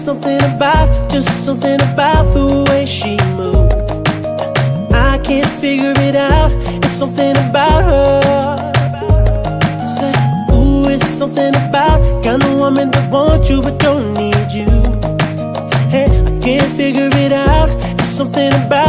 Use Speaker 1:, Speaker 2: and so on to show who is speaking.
Speaker 1: just something about the way she moves. I can't figure it out, it's something about her. Say, ooh, it's something about kind of woman that wants you but don't need you. Hey, I can't figure it out, it's something about